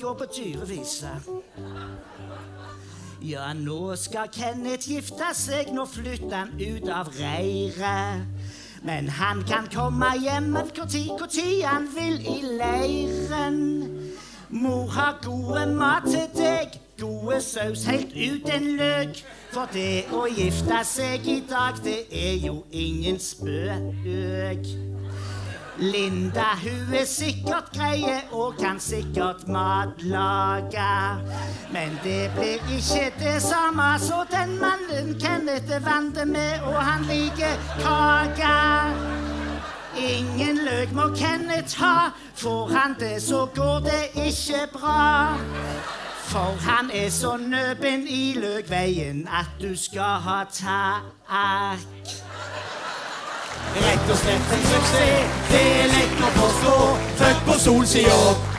går på dyrevise. Ja, nå skal Kenneth gifte seg, nå flytter han ut av reiret. Men han kan komme hjem hvor tid han vil i leiren. Mor har gode mat til deg, gode saus helt uten løk. For det å gifte seg i dag, det er jo ingen spøk. Linda, hun er sikkert greie og kan sikkert matlage. Men det blir ikke det samme, så den mannen Kenneth er vant med, og han liker kake. Ingen løk må Kenneth ha, får han det så går det ikke bra. For han er så nøben i løkveien at du skal ha takk. Rett og slett en suksess, det er lett å forstå. Født på solsiden.